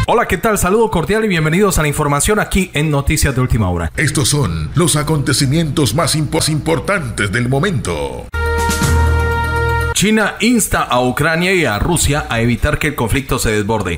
Hola, ¿qué tal? Saludo cordial y bienvenidos a la información aquí en Noticias de Última Hora. Estos son los acontecimientos más importantes del momento. China insta a Ucrania y a Rusia a evitar que el conflicto se desborde.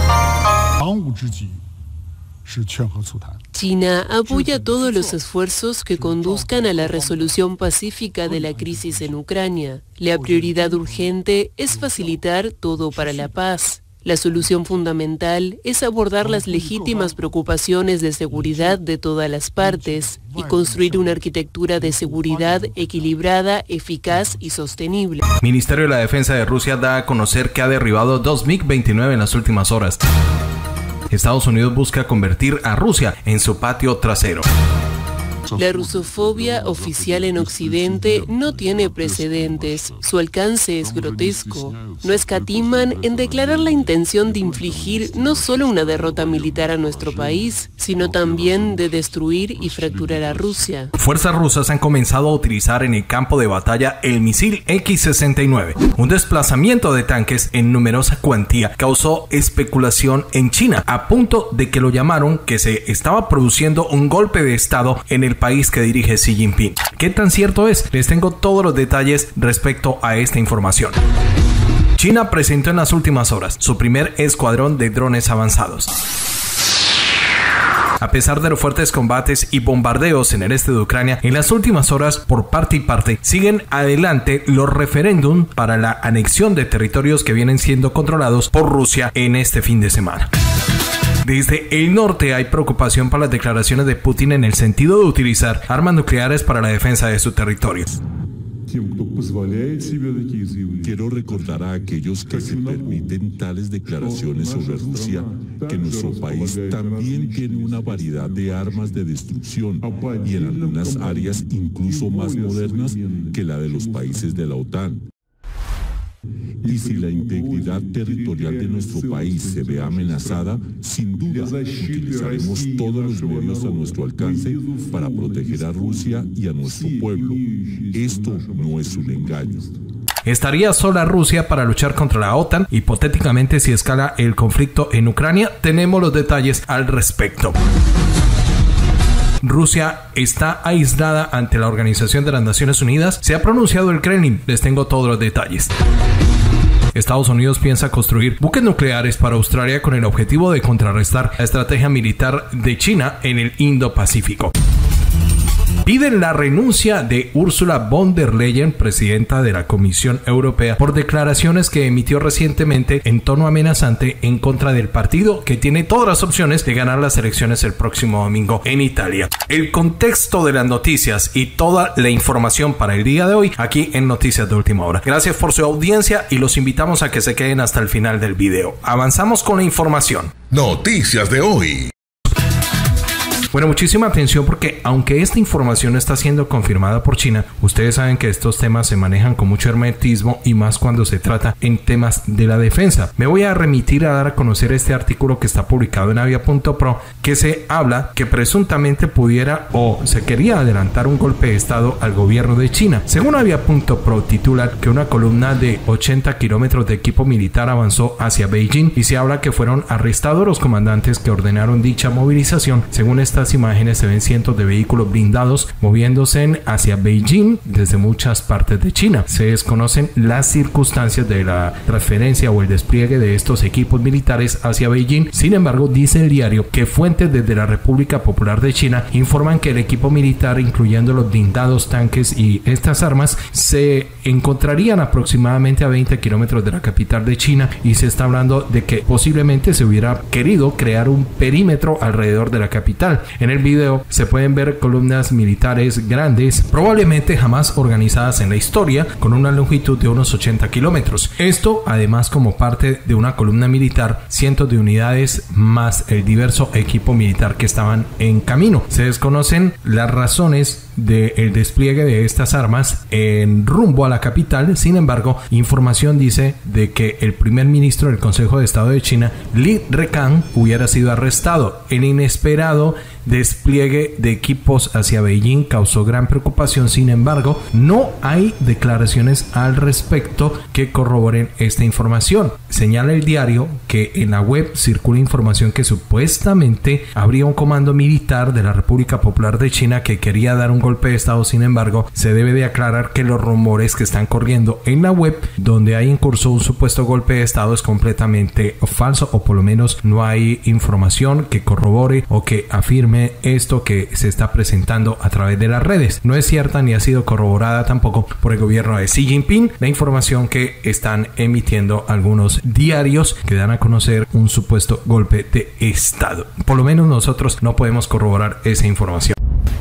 China apoya todos los esfuerzos que conduzcan a la resolución pacífica de la crisis en Ucrania. La prioridad urgente es facilitar todo para la paz. La solución fundamental es abordar las legítimas preocupaciones de seguridad de todas las partes y construir una arquitectura de seguridad equilibrada, eficaz y sostenible. Ministerio de la Defensa de Rusia da a conocer que ha derribado 2 MiG-29 en las últimas horas. Estados Unidos busca convertir a Rusia en su patio trasero. La rusofobia oficial en Occidente no tiene precedentes. Su alcance es grotesco. No escatiman en declarar la intención de infligir no solo una derrota militar a nuestro país, sino también de destruir y fracturar a Rusia. Fuerzas rusas han comenzado a utilizar en el campo de batalla el misil X-69. Un desplazamiento de tanques en numerosa cuantía causó especulación en China, a punto de que lo llamaron que se estaba produciendo un golpe de estado en el país que dirige Xi Jinping. ¿Qué tan cierto es? Les tengo todos los detalles respecto a esta información. China presentó en las últimas horas su primer escuadrón de drones avanzados. A pesar de los fuertes combates y bombardeos en el este de Ucrania, en las últimas horas, por parte y parte, siguen adelante los referéndums para la anexión de territorios que vienen siendo controlados por Rusia en este fin de semana. Desde el norte hay preocupación por las declaraciones de Putin en el sentido de utilizar armas nucleares para la defensa de su territorio. Quiero recordar a aquellos que se permiten tales declaraciones sobre Rusia que nuestro país también tiene una variedad de armas de destrucción y en algunas áreas incluso más modernas que la de los países de la OTAN. Y si la integridad territorial de nuestro país se ve amenazada, sin duda utilizaremos todos los medios a nuestro alcance para proteger a Rusia y a nuestro pueblo. Esto no es un engaño. ¿Estaría sola Rusia para luchar contra la OTAN? Hipotéticamente, si escala el conflicto en Ucrania, tenemos los detalles al respecto. Rusia está aislada ante la Organización de las Naciones Unidas. Se ha pronunciado el Kremlin. Les tengo todos los detalles. Estados Unidos piensa construir buques nucleares para Australia con el objetivo de contrarrestar la estrategia militar de China en el Indo-Pacífico. Piden la renuncia de Ursula von der Leyen, presidenta de la Comisión Europea, por declaraciones que emitió recientemente en tono amenazante en contra del partido que tiene todas las opciones de ganar las elecciones el próximo domingo en Italia. El contexto de las noticias y toda la información para el día de hoy aquí en Noticias de Última Hora. Gracias por su audiencia y los invitamos a que se queden hasta el final del video. Avanzamos con la información. Noticias de hoy. Bueno, muchísima atención porque aunque esta información está siendo confirmada por China, ustedes saben que estos temas se manejan con mucho hermetismo y más cuando se trata en temas de la defensa. Me voy a remitir a dar a conocer este artículo que está publicado en Avia.pro, que se habla que presuntamente pudiera o se quería adelantar un golpe de estado al gobierno de China. Según Avia.pro titula que una columna de 80 kilómetros de equipo militar avanzó hacia Beijing y se habla que fueron arrestados los comandantes que ordenaron dicha movilización. Según esta imágenes se ven cientos de vehículos blindados moviéndose hacia Beijing desde muchas partes de China. Se desconocen las circunstancias de la transferencia o el despliegue de estos equipos militares hacia Beijing. Sin embargo, dice el diario que fuentes desde la República Popular de China informan que el equipo militar, incluyendo los blindados, tanques y estas armas, se encontrarían aproximadamente a 20 kilómetros de la capital de China y se está hablando de que posiblemente se hubiera querido crear un perímetro alrededor de la capital. En el video se pueden ver columnas militares grandes, probablemente jamás organizadas en la historia, con una longitud de unos 80 kilómetros. Esto, además, como parte de una columna militar, cientos de unidades más el diverso equipo militar que estaban en camino. Se desconocen las razones del despliegue de estas armas en rumbo a la capital. Sin embargo, información dice de que el primer ministro del Consejo de Estado de China, Li Keqiang, hubiera sido arrestado. El inesperado despliegue de equipos hacia Beijing causó gran preocupación. Sin embargo, no hay declaraciones al respecto que corroboren esta información. Señala el diario que en la web circula información que supuestamente habría un comando militar de la República Popular de China que quería dar un golpe de estado. Sin embargo, se debe de aclarar que los rumores que están corriendo en la web donde hay en curso un supuesto golpe de estado es completamente falso, o por lo menos no hay información que corrobore o que afirme esto que se está presentando a través de las redes. No es cierta ni ha sido corroborada tampoco por el gobierno de Xi Jinping la información que están emitiendo algunos diarios que dan a conocer un supuesto golpe de estado. Por lo menos nosotros no podemos corroborar esa información.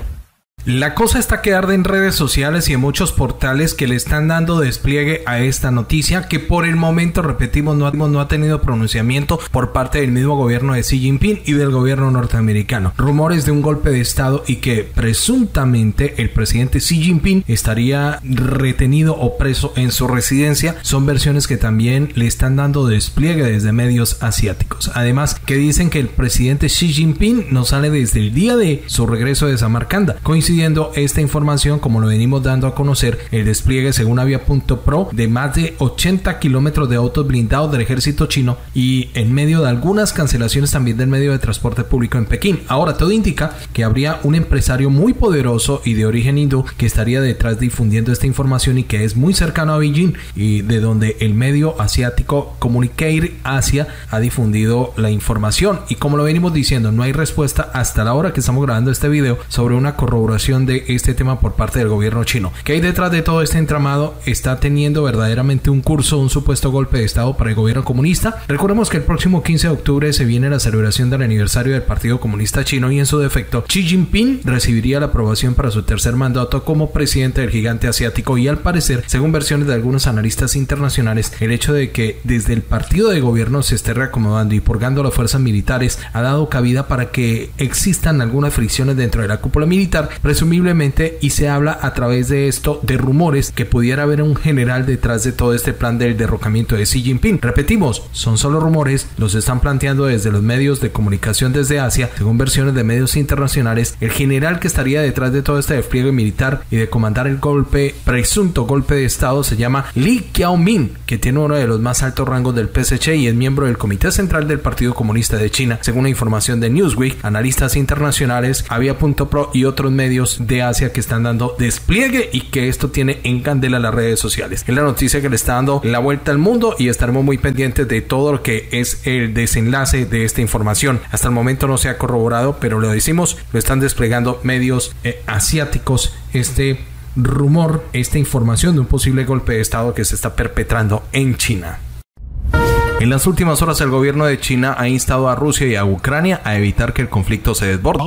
La cosa está que arde en redes sociales y en muchos portales que le están dando despliegue a esta noticia que por el momento, repetimos, no ha tenido pronunciamiento por parte del mismo gobierno de Xi Jinping y del gobierno norteamericano. Rumores de un golpe de estado y que presuntamente el presidente Xi Jinping estaría retenido o preso en su residencia son versiones que también le están dando despliegue desde medios asiáticos. Además, que dicen que el presidente Xi Jinping no sale desde el día de su regreso de Samarcanda. Coincidiendo esta información, como lo venimos dando a conocer, el despliegue según Avia.pro de más de 80 kilómetros de autos blindados del ejército chino y en medio de algunas cancelaciones también del medio de transporte público en Pekín. Ahora, todo indica que habría un empresario muy poderoso y de origen hindú que estaría detrás difundiendo esta información y que es muy cercano a Beijing y de donde el medio asiático Communicate Asia ha difundido la información. Y como lo venimos diciendo, no hay respuesta hasta la hora que estamos grabando este video sobre una corroboración de este tema por parte del gobierno chino. ¿Qué hay detrás de todo este entramado? ¿Está teniendo verdaderamente un curso, un supuesto golpe de estado para el gobierno comunista? Recordemos que el próximo 15 de octubre se viene la celebración del aniversario del Partido Comunista Chino y en su defecto Xi Jinping recibiría la aprobación para su tercer mandato como presidente del gigante asiático y al parecer, según versiones de algunos analistas internacionales, el hecho de que desde el partido de gobierno se esté reacomodando y purgando las fuerzas militares ha dado cabida para que existan algunas fricciones dentro de la cúpula militar, presumiblemente, y se habla a través de esto de rumores que pudiera haber un general detrás de todo este plan del derrocamiento de Xi Jinping. Repetimos, son solo rumores, los están planteando desde los medios de comunicación desde Asia, según versiones de medios internacionales. El general que estaría detrás de todo este despliegue militar y de comandar el presunto golpe de estado se llama Li Qiaoming, que tiene uno de los más altos rangos del PSC y es miembro del Comité Central del Partido Comunista de China, según la información de Newsweek, analistas internacionales, Avia.pro y otros medios de Asia que están dando despliegue y que esto tiene en candela las redes sociales. Es la noticia que le está dando la vuelta al mundo y estaremos muy pendientes de todo lo que es el desenlace de esta información. Hasta el momento no se ha corroborado, pero lo decimos, lo están desplegando medios asiáticos, este rumor, esta información de un posible golpe de estado que se está perpetrando en China. En las últimas horas el gobierno de China ha instado a Rusia y a Ucrania a evitar que el conflicto se desborde.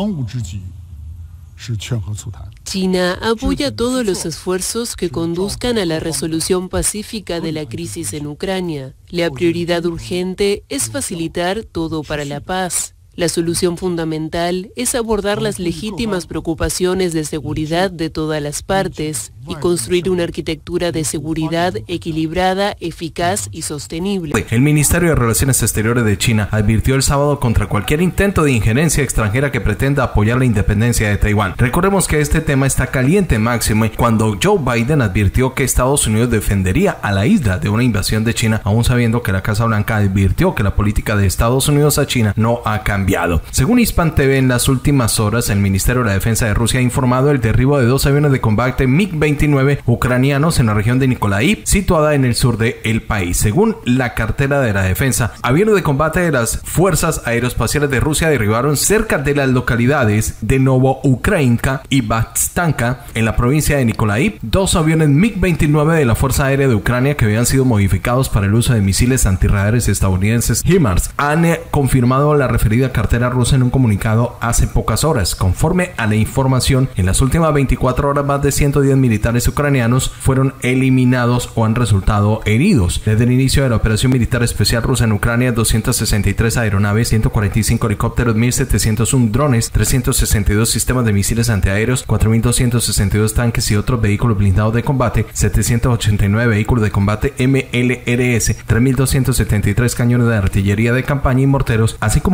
China apoya todos los esfuerzos que conduzcan a la resolución pacífica de la crisis en Ucrania. La prioridad urgente es facilitar todo para la paz. La solución fundamental es abordar las legítimas preocupaciones de seguridad de todas las partes y construir una arquitectura de seguridad equilibrada, eficaz y sostenible. El Ministerio de Relaciones Exteriores de China advirtió el sábado contra cualquier intento de injerencia extranjera que pretenda apoyar la independencia de Taiwán. Recordemos que este tema está caliente máximo cuando Joe Biden advirtió que Estados Unidos defendería a la isla de una invasión de China, aún sabiendo que la Casa Blanca advirtió que la política de Estados Unidos a China no ha cambiado. Según Hispan TV, en las últimas horas, el Ministerio de la Defensa de Rusia ha informado el derribo de 2 aviones de combate MiG-29 ucranianos en la región de Nikolaev, situada en el sur del país. Según la cartera de la defensa, aviones de combate de las fuerzas aeroespaciales de Rusia derribaron cerca de las localidades de Novoukrayinka y Batstanka, en la provincia de Nikolaev, 2 aviones MiG-29 de la Fuerza Aérea de Ucrania que habían sido modificados para el uso de misiles antirradares estadounidenses HIMARS. Han confirmado la referida cartera rusa en un comunicado hace pocas horas. Conforme a la información, en las últimas 24 horas más de 110 militares ucranianos fueron eliminados o han resultado heridos. Desde el inicio de la operación militar especial rusa en Ucrania, 263 aeronaves, 145 helicópteros, 1.701 drones, 362 sistemas de misiles antiaéreos, 4.262 tanques y otros vehículos blindados de combate, 789 vehículos de combate MLRS, 3.273 cañones de artillería de campaña y morteros, así como 4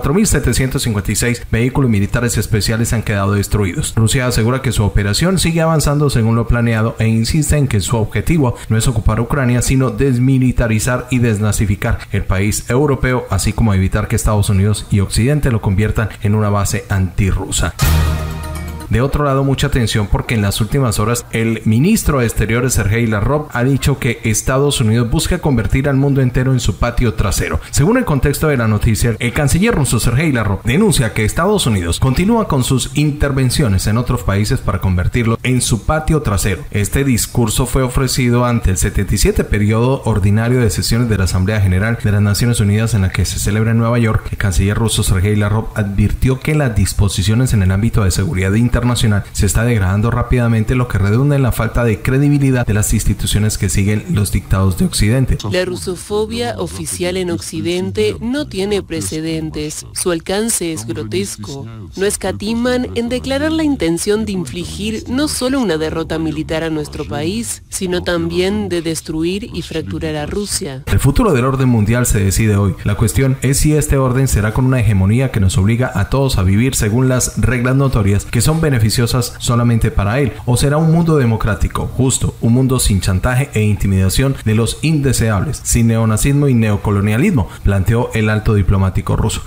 4.756 vehículos militares especiales han quedado destruidos. Rusia asegura que su operación sigue avanzando según lo planeado e insiste en que su objetivo no es ocupar Ucrania, sino desmilitarizar y desnazificar el país europeo, así como evitar que Estados Unidos y Occidente lo conviertan en una base antirrusa. De otro lado, mucha atención porque en las últimas horas el ministro de Exteriores Sergei Lavrov ha dicho que Estados Unidos busca convertir al mundo entero en su patio trasero. Según el contexto de la noticia, el canciller ruso Sergei Lavrov denuncia que Estados Unidos continúa con sus intervenciones en otros países para convertirlo en su patio trasero. Este discurso fue ofrecido ante el 77 periodo ordinario de sesiones de la Asamblea General de las Naciones Unidas en la que se celebra en Nueva York. El canciller ruso Sergei Lavrov advirtió que las disposiciones en el ámbito de seguridad internacional se está degradando rápidamente, lo que redunda en la falta de credibilidad de las instituciones que siguen los dictados de Occidente. La rusofobia oficial en Occidente no tiene precedentes. Su alcance es grotesco. No escatiman en declarar la intención de infligir no solo una derrota militar a nuestro país, sino también de destruir y fracturar a Rusia. El futuro del orden mundial se decide hoy. La cuestión es si este orden será con una hegemonía que nos obliga a todos a vivir según las reglas notorias que son beneficiosas solamente para él, o será un mundo democrático, justo, un mundo sin chantaje e intimidación de los indeseables, sin neonazismo y neocolonialismo, planteó el alto diplomático ruso.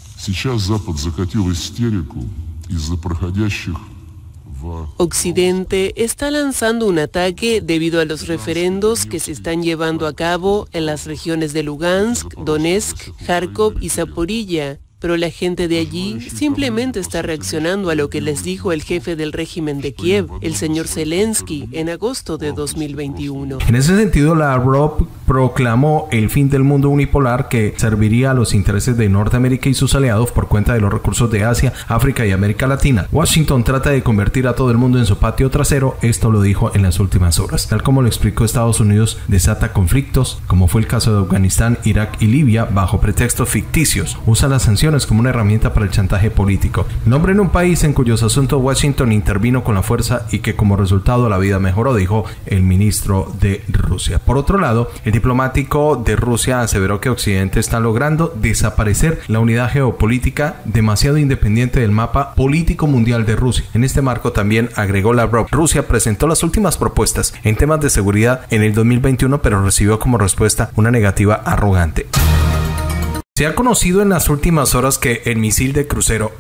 Occidente está lanzando un ataque debido a los referendos que se están llevando a cabo en las regiones de Lugansk, Donetsk, Kharkov y Zaporilla. Pero la gente de allí simplemente está reaccionando a lo que les dijo el jefe del régimen de Kiev, el señor Zelensky, en agosto de 2021. En ese sentido, Lavrov proclamó el fin del mundo unipolar que serviría a los intereses de Norteamérica y sus aliados por cuenta de los recursos de Asia, África y América Latina. Washington trata de convertir a todo el mundo en su patio trasero, esto lo dijo en las últimas horas. Tal como lo explicó, Estados Unidos desata conflictos, como fue el caso de Afganistán, Irak y Libia, bajo pretextos ficticios. Usa las sanciones como una herramienta para el chantaje político. Nombre en un país en cuyos asuntos Washington intervino con la fuerza y que como resultado la vida mejoró, dijo el ministro de Rusia. Por otro lado, el diplomático de Rusia aseveró que Occidente está logrando desaparecer la unidad geopolítica demasiado independiente del mapa político mundial de Rusia. En este marco también agregó Lavrov, Rusia presentó las últimas propuestas en temas de seguridad en el 2021, pero recibió como respuesta una negativa arrogante. Se ha conocido en las últimas horas que el misil de crucero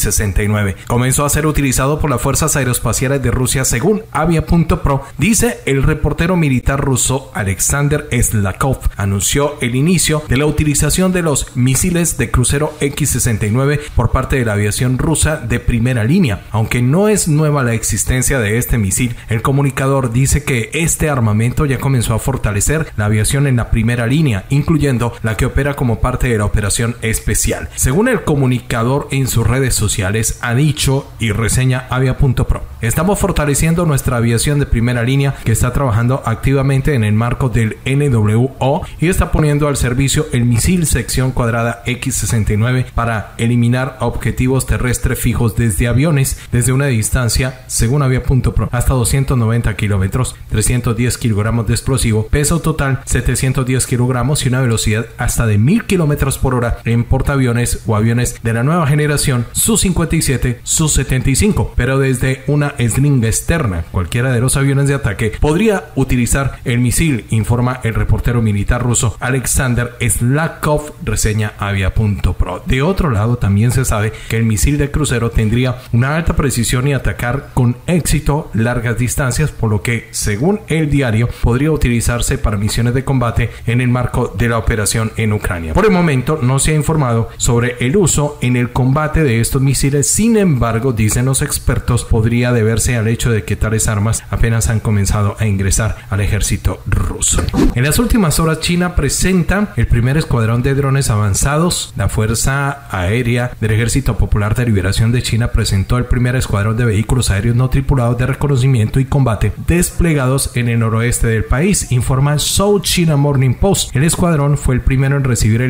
X-69 comenzó a ser utilizado por las fuerzas aeroespaciales de Rusia, según Avia.pro, dice el reportero militar ruso Alexander Slakov. Anunció el inicio de la utilización de los misiles de crucero X-69 por parte de la aviación rusa de primera línea. Aunque no es nueva la existencia de este misil, el comunicador dice que este armamento ya comenzó a fortalecer la aviación en la primera línea, incluyendo la que opera como parte de la operación especial. Según el comunicador en sus redes sociales, ha dicho y reseña Avia.pro: estamos fortaleciendo nuestra aviación de primera línea que está trabajando activamente en el marco del NWO y está poniendo al servicio el misil sección cuadrada X-69 para eliminar objetivos terrestres fijos desde aviones desde una distancia, según Avia.pro, hasta 290 kilómetros, 310 kilogramos de explosivo, peso total 710 kilogramos y una velocidad hasta de 1000 kilómetros por hora en portaaviones o aviones de la nueva generación Su-57, Su-75, pero desde una slinga externa. Cualquiera de los aviones de ataque podría utilizar el misil, informa el reportero militar ruso Alexander Slakov, reseña Avia.pro. De otro lado, también se sabe que el misil de crucero tendría una alta precisión y atacar con éxito largas distancias, por lo que, según el diario, podría utilizarse para misiones de combate en el marco de la operación en Ucrania. Por el momento no se ha informado sobre el uso en el combate de estos misiles, sin embargo, dicen los expertos, podría deberse al hecho de que tales armas apenas han comenzado a ingresar al ejército ruso. En las últimas horas, China presenta el primer escuadrón de drones avanzados. La Fuerza Aérea del Ejército Popular de Liberación de China presentó el primer escuadrón de vehículos aéreos no tripulados de reconocimiento y combate desplegados en el noroeste del país, informa South China Morning Post. El escuadrón fue el primero en recibir el dron avanzado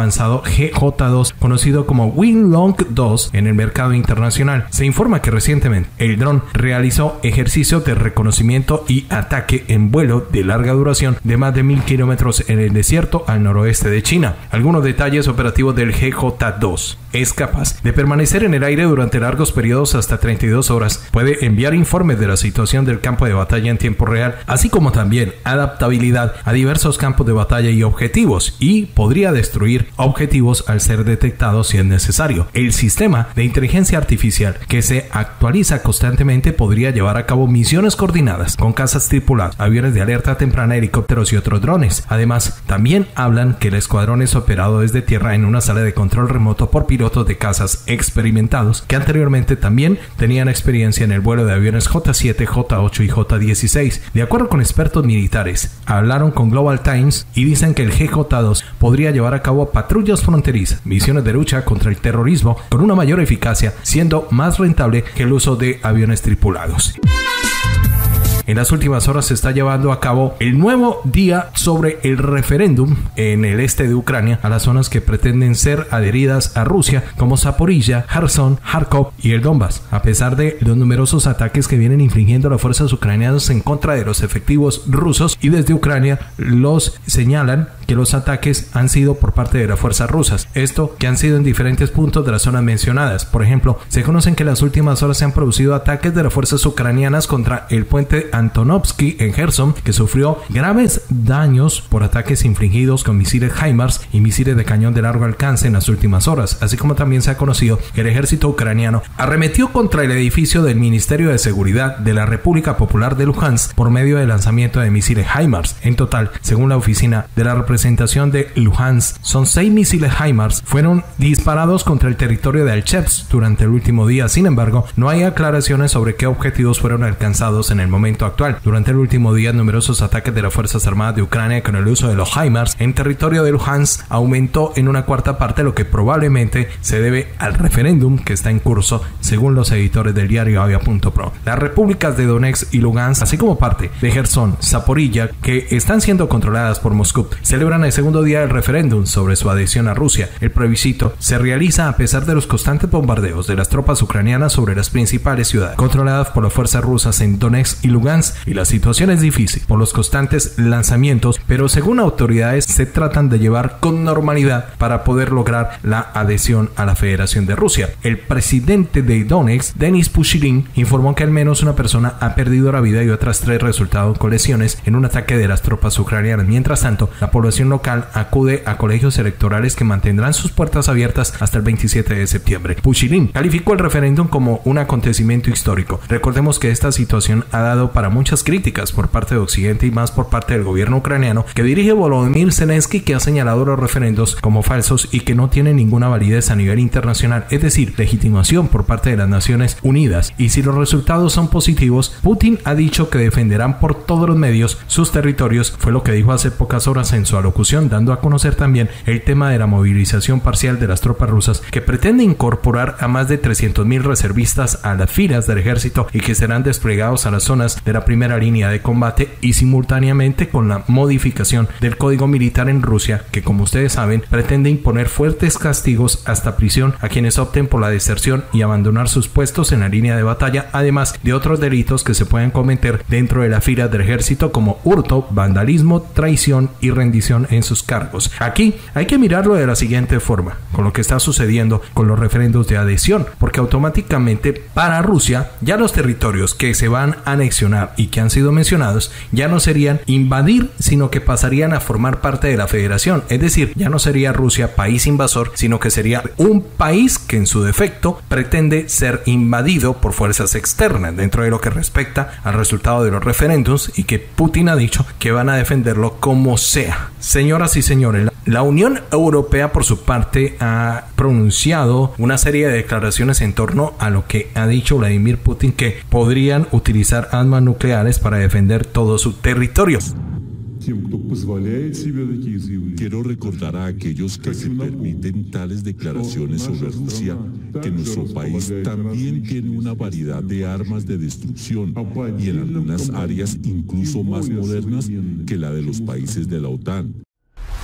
avanzado GJ-2 conocido como Winlong 2 en el mercado internacional. Se informa que recientemente el dron realizó ejercicios de reconocimiento y ataque en vuelo de larga duración de más de 1000 kilómetros en el desierto al noroeste de China. Algunos detalles operativos del GJ-2: es capaz de permanecer en el aire durante largos periodos hasta 32 horas, puede enviar informes de la situación del campo de batalla en tiempo real, así como también adaptabilidad a diversos campos de batalla y objetivos, y podría destruir objetivos al ser detectado si es necesario. El sistema de inteligencia artificial, que se actualiza constantemente, podría llevar a cabo misiones coordinadas con cazas tripuladas, aviones de alerta temprana, helicópteros y otros drones. Además, también hablan que el escuadrón es operado desde tierra en una sala de control remoto por pilotos de cazas experimentados que anteriormente también tenían experiencia en el vuelo de aviones J-7, J-8 y J-16. De acuerdo con expertos militares, hablaron con Global Times y dicen que el GJ-2 podría llevar a cabo patrullas fronterizas, misiones de lucha contra el terrorismo con una mayor eficacia, siendo más rentable que el uso de aviones tripulados. En las últimas horas se está llevando a cabo el nuevo día sobre el referéndum en el este de Ucrania a las zonas que pretenden ser adheridas a Rusia, como Zaporilla, Kherson, Kharkov y el Donbass. A pesar de los numerosos ataques que vienen infligiendo las fuerzas ucranianas en contra de los efectivos rusos, y desde Ucrania los señalan que los ataques han sido por parte de las fuerzas rusas. Esto que han sido en diferentes puntos de las zonas mencionadas. Por ejemplo, se conocen que en las últimas horas se han producido ataques de las fuerzas ucranianas contra el puente Antonovsky en Kherson, que sufrió graves daños por ataques infligidos con misiles HIMARS y misiles de cañón de largo alcance en las últimas horas, así como también se ha conocido que el ejército ucraniano arremetió contra el edificio del Ministerio de Seguridad de la República Popular de Luhansk por medio del lanzamiento de misiles HIMARS. En total, según la oficina de la representación de Luhansk, son 6 misiles HIMARS fueron disparados contra el territorio de Alchevsk durante el último día. Sin embargo, no hay aclaraciones sobre qué objetivos fueron alcanzados en el momento actual. Durante el último día, numerosos ataques de las Fuerzas Armadas de Ucrania con el uso de los HIMARS en territorio de Luhansk aumentó en una cuarta parte, lo que probablemente se debe al referéndum que está en curso, según los editores del diario Avia.pro. Las repúblicas de Donetsk y Lugansk, así como parte de Kherson, Zaporilla, que están siendo controladas por Moscú, celebran el segundo día del referéndum sobre su adhesión a Rusia. El plebiscito se realiza a pesar de los constantes bombardeos de las tropas ucranianas sobre las principales ciudades controladas por las fuerzas rusas en Donetsk y Lugansk, y la situación es difícil por los constantes lanzamientos, pero según autoridades se tratan de llevar con normalidad para poder lograr la adhesión a la Federación de Rusia. El presidente de Donetsk, Denis Pushilin, informó que al menos una persona ha perdido la vida y otras 3 resultaron con lesiones en un ataque de las tropas ucranianas. Mientras tanto, la población local acude a colegios electorales que mantendrán sus puertas abiertas hasta el 27 de septiembre. Pushilin calificó el referéndum como un acontecimiento histórico. Recordemos que esta situación ha dado para muchas críticas por parte de Occidente y más por parte del gobierno ucraniano que dirige Volodymyr Zelensky, que ha señalado los referendos como falsos y que no tienen ninguna validez a nivel internacional, es decir, legitimación por parte de las Naciones Unidas. Y si los resultados son positivos, Putin ha dicho que defenderán por todos los medios sus territorios, fue lo que dijo hace pocas horas en su alocución, dando a conocer también el tema de la movilización parcial de las tropas rusas, que pretende incorporar a más de 300.000 reservistas a las filas del ejército y que serán desplegados a las zonas de la primera línea de combate, y simultáneamente con la modificación del código militar en Rusia, que como ustedes saben pretende imponer fuertes castigos hasta prisión a quienes opten por la deserción y abandonar sus puestos en la línea de batalla, además de otros delitos que se pueden cometer dentro de la fila del ejército como hurto, vandalismo, traición y rendición en sus cargos. Aquí hay que mirarlo de la siguiente forma, con lo que está sucediendo con los referendos de adhesión, porque automáticamente para Rusia ya los territorios que se van a anexionar y que han sido mencionados ya no serían invadir, sino que pasarían a formar parte de la federación. Es decir, ya no sería Rusia país invasor, sino que sería un país que en su defecto pretende ser invadido por fuerzas externas dentro de lo que respecta al resultado de los referéndums, y que Putin ha dicho que van a defenderlo como sea. Señoras y señores, la Unión Europea por su parte ha pronunciado una serie de declaraciones en torno a lo que ha dicho Vladimir Putin, que podrían utilizar armas nucleares para defender todo su territorio. Quiero recordar a aquellos que se permiten tales declaraciones sobre Rusia que nuestro país también tiene una variedad de armas de destrucción, y en algunas áreas incluso más modernas que la de los países de la OTAN.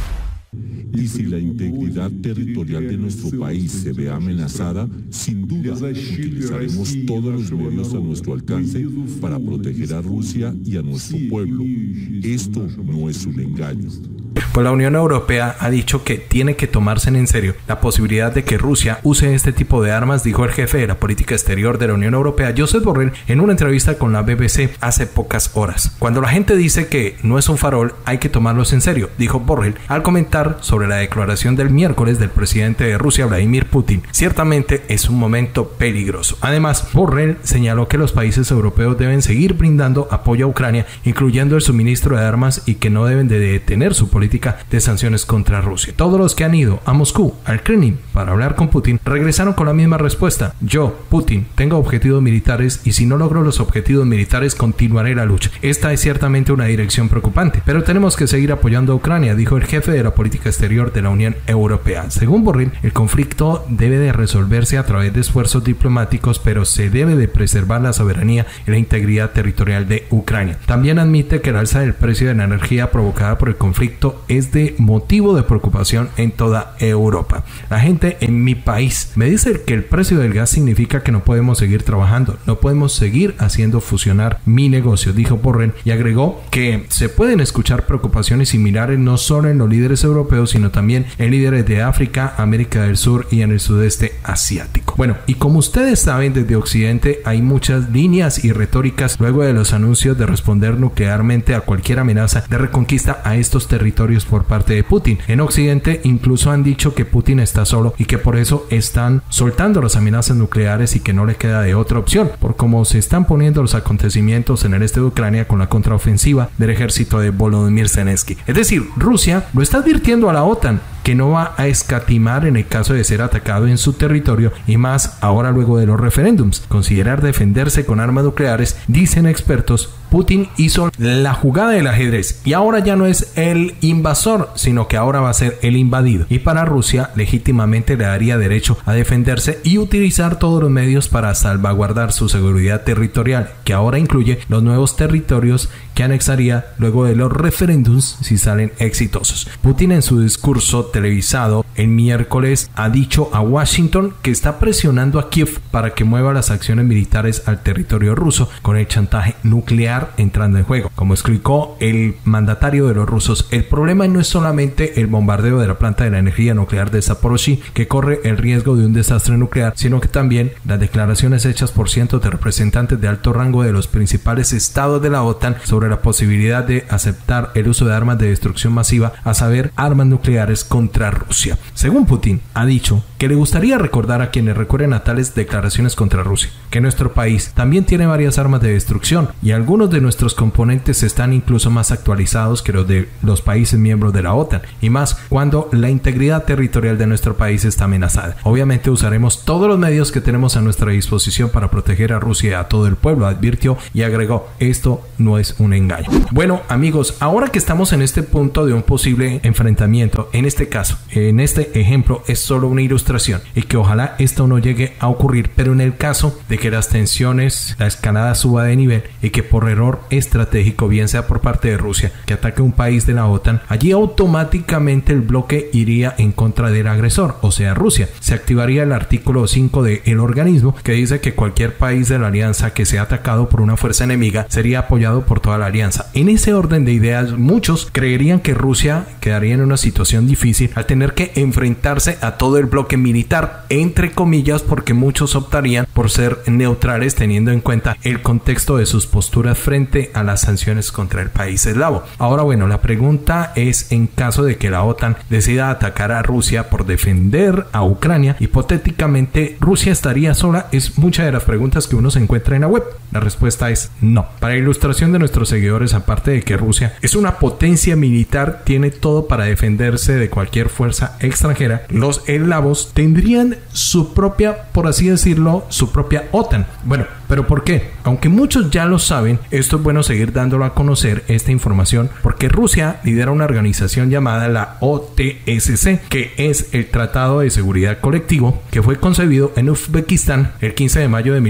Y si la integridad territorial de nuestro país se ve amenazada, sin duda utilizaremos todos los medios a nuestro alcance para proteger a Rusia y a nuestro pueblo. Esto no es un engaño. Pues la Unión Europea ha dicho que tiene que tomarse en serio la posibilidad de que Rusia use este tipo de armas, dijo el jefe de la política exterior de la Unión Europea, Josep Borrell, en una entrevista con la BBC hace pocas horas. Cuando la gente dice que no es un farol, hay que tomarlos en serio, dijo Borrell al comentar sobre la declaración del miércoles del presidente de Rusia, Vladimir Putin. Ciertamente es un momento peligroso. Además, Borrell señaló que los países europeos deben seguir brindando apoyo a Ucrania, incluyendo el suministro de armas, y que no deben de detener su política de sanciones contra Rusia. Todos los que han ido a Moscú, al Kremlin, para hablar con Putin, regresaron con la misma respuesta. Yo, Putin, tengo objetivos militares y si no logro los objetivos militares, continuaré la lucha. Esta es ciertamente una dirección preocupante, pero tenemos que seguir apoyando a Ucrania, dijo el jefe de la política exterior de la Unión Europea. Según Borrell, el conflicto debe de resolverse a través de esfuerzos diplomáticos, pero se debe de preservar la soberanía y la integridad territorial de Ucrania. También admite que el alza del precio de la energía provocada por el conflicto es de motivo de preocupación en toda Europa. La gente en mi país me dice que el precio del gas significa que no podemos seguir trabajando, no podemos seguir haciendo funcionar mi negocio, dijo Borrell, y agregó que se pueden escuchar preocupaciones similares no solo en los líderes europeos, sino también en líderes de África, América del Sur y en el sudeste asiático. Bueno, y como ustedes saben, desde Occidente hay muchas líneas y retóricas luego de los anuncios de responder nuclearmente a cualquier amenaza de reconquista a estos territorios por parte de Putin. En Occidente incluso han dicho que Putin está solo y que por eso están soltando las amenazas nucleares y que no le queda de otra opción, por cómo se están poniendo los acontecimientos en el este de Ucrania con la contraofensiva del ejército de Volodymyr Zelensky. Es decir, Rusia lo está advirtiendo a la OTAN que no va a escatimar en el caso de ser atacado en su territorio, y más ahora luego de los referéndums. Considerar defenderse con armas nucleares, dicen expertos, Putin hizo la jugada del ajedrez y ahora ya no es el invasor, sino que ahora va a ser el invadido. Y para Rusia legítimamente le daría derecho a defenderse y utilizar todos los medios para salvaguardar su seguridad territorial, que ahora incluye los nuevos territorios que anexaría luego de los referéndums si salen exitosos. Putin en su discurso televisado el miércoles ha dicho a Washington que está presionando a Kiev para que mueva las acciones militares al territorio ruso con el chantaje nuclear entrando en juego. Como explicó el mandatario de los rusos, el problema no es solamente el bombardeo de la planta de la energía nuclear de Zaporozhye, que corre el riesgo de un desastre nuclear, sino que también las declaraciones hechas por cientos de representantes de alto rango de los principales estados de la OTAN sobre la posibilidad de aceptar el uso de armas de destrucción masiva, a saber, armas nucleares contra Rusia. Según Putin, ha dicho que le gustaría recordar a quienes recurren a tales declaraciones contra Rusia que nuestro país también tiene varias armas de destrucción y algunos de nuestros componentes están incluso más actualizados que los de los países miembros de la OTAN, y más cuando la integridad territorial de nuestro país está amenazada. Obviamente usaremos todos los medios que tenemos a nuestra disposición para proteger a Rusia y a todo el pueblo, advirtió, y agregó, esto no es un engaño. Bueno, amigos, ahora que estamos en este punto de un posible enfrentamiento, en este caso, en este ejemplo, es solo una ilustración y que ojalá esto no llegue a ocurrir, pero en el caso de que las tensiones, la escalada suba de nivel y que por error estratégico, bien sea por parte de Rusia, que ataque un país de la OTAN, allí automáticamente el bloque iría en contra del agresor, o sea Rusia. Se activaría el artículo 5 del organismo que dice que cualquier país de la alianza que sea atacado por una fuerza enemiga sería apoyado por toda la alianza. En ese orden de ideas, muchos creerían que Rusia quedaría en una situación difícil al tener que enfrentarse a todo el bloque militar, entre comillas, porque muchos optarían por ser neutrales teniendo en cuenta el contexto de sus posturas frente a las sanciones contra el país eslavo. Ahora, bueno, la pregunta es, en caso de que la OTAN decida atacar a Rusia por defender a Ucrania, hipotéticamente ¿Rusia estaría sola? Es muchas de las preguntas que uno se encuentra en la web. La respuesta es no. Para ilustración de nuestros seguidores, aparte de que Rusia es una potencia militar, tiene todo para defenderse de cualquier fuerza extranjera, los eslavos tendrían su propia, por así decirlo, su propia OTAN. Bueno, ¿Pero por qué? Aunque muchos ya lo saben, esto es bueno seguir dándolo a conocer, esta información, porque Rusia lidera una organización llamada la OTSC, que es el Tratado de Seguridad Colectivo, que fue concebido en Uzbekistán el 15 de mayo de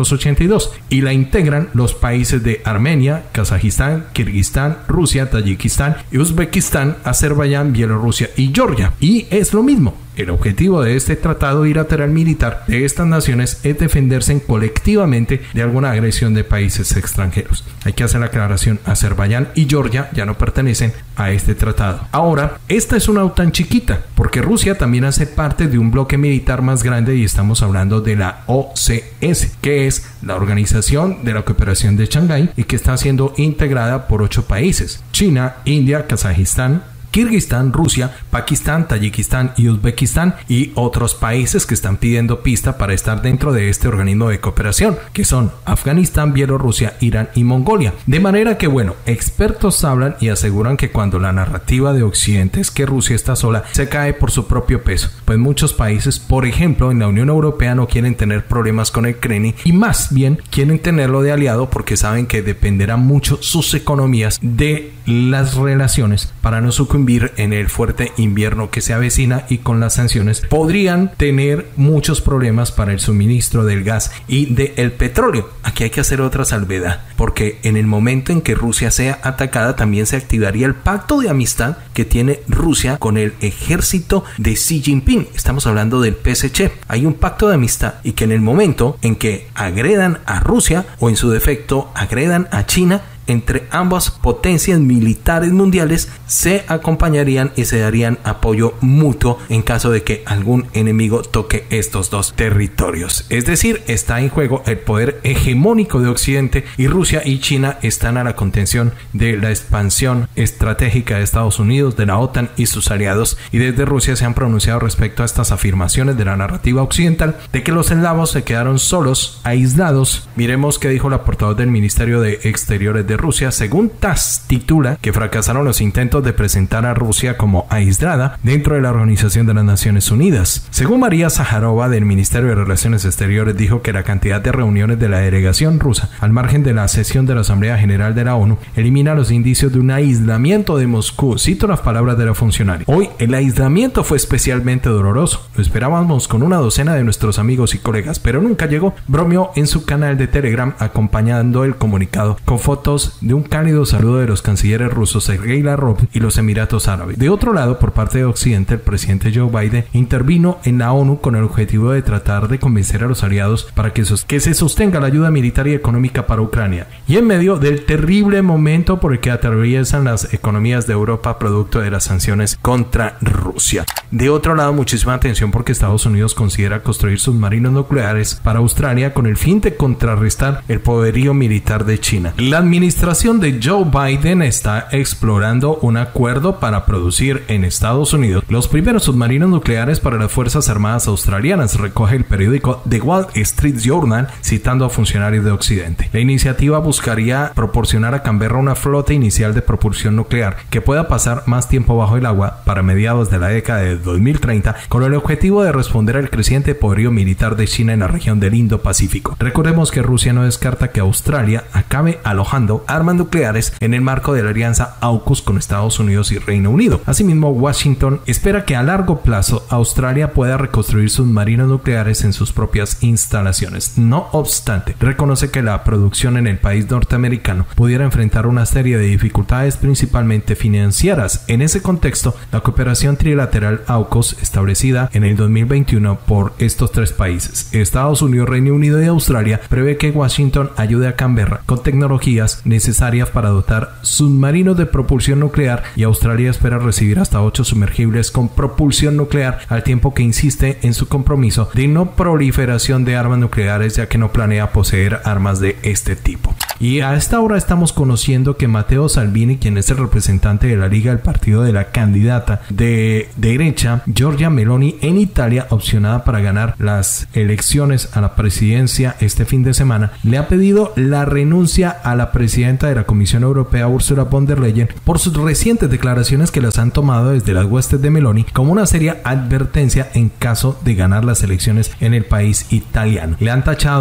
1982, y la integran los países de Armenia, Kazajistán, Kirguistán, Rusia, Tayikistán, Uzbekistán, Azerbaiyán, Bielorrusia y Georgia. Y es lo mismo. El objetivo de este tratado bilateral militar de estas naciones es defenderse colectivamente de alguna agresión de países extranjeros. Hay que hacer la aclaración, Azerbaiyán y Georgia ya no pertenecen a este tratado. Ahora, esta es una OTAN chiquita, porque Rusia también hace parte de un bloque militar más grande y estamos hablando de la OCS, que es la Organización de la Cooperación de Shanghái y que está siendo integrada por 8 países: China, India, Kazajistán, Kirguistán, Rusia, Pakistán, Tayikistán y Uzbekistán, y otros países que están pidiendo pista para estar dentro de este organismo de cooperación, que son Afganistán, Bielorrusia, Irán y Mongolia. De manera que, bueno, expertos hablan y aseguran que cuando la narrativa de Occidente es que Rusia está sola, se cae por su propio peso, pues muchos países, por ejemplo en la Unión Europea, no quieren tener problemas con el Kremlin y más bien quieren tenerlo de aliado porque saben que dependerán mucho sus economías de las relaciones para no sucumbir en el fuerte invierno que se avecina, y con las sanciones podrían tener muchos problemas para el suministro del gas y del petróleo. Aquí hay que hacer otra salvedad, porque en el momento en que Rusia sea atacada también se activaría el pacto de amistad que tiene Rusia con el ejército de Xi Jinping. Estamos hablando del PSC. Hay un pacto de amistad, y que en el momento en que agredan a Rusia o en su defecto agredan a China, entre ambas potencias militares mundiales se acompañarían y se darían apoyo mutuo en caso de que algún enemigo toque estos dos territorios. Es decir, está en juego el poder hegemónico de Occidente, y Rusia y China están a la contención de la expansión estratégica de Estados Unidos, de la OTAN y sus aliados, y desde Rusia se han pronunciado respecto a estas afirmaciones de la narrativa occidental de que los eslavos se quedaron solos, aislados. Miremos qué dijo la portavoz del Ministerio de Exteriores de Rusia. Según TASS, titula que fracasaron los intentos de presentar a Rusia como aislada dentro de la Organización de las Naciones Unidas. Según María Zaharova del Ministerio de Relaciones Exteriores, dijo que la cantidad de reuniones de la delegación rusa al margen de la sesión de la Asamblea General de la ONU elimina los indicios de un aislamiento de Moscú. Cito las palabras de la funcionaria: hoy el aislamiento fue especialmente doloroso. Lo esperábamos con una docena de nuestros amigos y colegas, pero nunca llegó. Bromeó en su canal de Telegram, acompañando el comunicado con fotos de un cálido saludo de los cancilleres rusos Sergei Lavrov y los Emiratos Árabes. De otro lado, por parte de Occidente, el presidente Joe Biden intervino en la ONU con el objetivo de tratar de convencer a los aliados para que se sostenga la ayuda militar y económica para Ucrania. Y en medio del terrible momento por el que atraviesan las economías de Europa producto de las sanciones contra Rusia. De otro lado, muchísima atención, porque Estados Unidos considera construir submarinos nucleares para Australia con el fin de contrarrestar el poderío militar de China. La administración de Joe Biden está explorando un acuerdo para producir en Estados Unidos los primeros submarinos nucleares para las Fuerzas Armadas australianas, recoge el periódico The Wall Street Journal, citando a funcionarios de Occidente. La iniciativa buscaría proporcionar a Canberra una flota inicial de propulsión nuclear que pueda pasar más tiempo bajo el agua para mediados de la década de 2030, con el objetivo de responder al creciente poderío militar de China en la región del Indo-Pacífico. Recordemos que Rusia no descarta que Australia acabe alojando armas nucleares en el marco de la alianza AUKUS con Estados Unidos y Reino Unido. Asimismo, Washington espera que a largo plazo Australia pueda reconstruir submarinos nucleares en sus propias instalaciones. No obstante, reconoce que la producción en el país norteamericano pudiera enfrentar una serie de dificultades, principalmente financieras. En ese contexto, la cooperación trilateral AUKUS, establecida en el 2021 por estos tres países, Estados Unidos, Reino Unido y Australia, prevé que Washington ayude a Canberra con tecnologías necesarias para dotar submarinos de propulsión nuclear, y Australia espera recibir hasta 8 sumergibles con propulsión nuclear, al tiempo que insiste en su compromiso de no proliferación de armas nucleares, ya que no planea poseer armas de este tipo. Y a esta hora estamos conociendo que Matteo Salvini, quien es el representante de la Liga del partido de la candidata de derecha Giorgia Meloni en Italia, opcionada para ganar las elecciones a la presidencia este fin de semana, le ha pedido la renuncia a la presidenta de la Comisión Europea, Ursula von der Leyen, por sus recientes declaraciones que las han tomado desde las huestes de Meloni como una seria advertencia en caso de ganar las elecciones en el país italiano. Le han tachado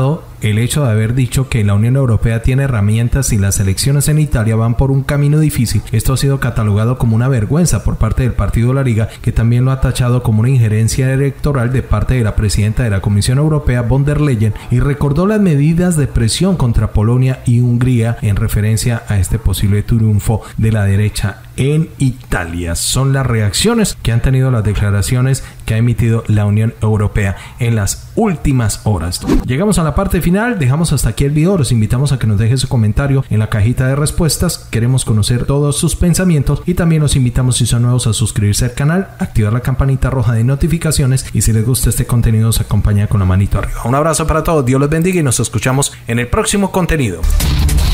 el hecho de haber dicho que la Unión Europea tiene herramientas y las elecciones en Italia van por un camino difícil. Esto ha sido catalogado como una vergüenza por parte del Partido de la Liga, que también lo ha tachado como una injerencia electoral de parte de la presidenta de la Comisión Europea, von der Leyen, y recordó las medidas de presión contra Polonia y Hungría en referencia a este posible triunfo de la derecha en Italia. Son las reacciones que han tenido las declaraciones que ha emitido la Unión Europea en las últimas horas. Llegamos a la parte final, dejamos hasta aquí el video, los invitamos a que nos deje su comentario en la cajita de respuestas, queremos conocer todos sus pensamientos y también los invitamos, si son nuevos, a suscribirse al canal, activar la campanita roja de notificaciones y si les gusta este contenido se acompaña con la manito arriba. Un abrazo para todos, Dios los bendiga y nos escuchamos en el próximo contenido.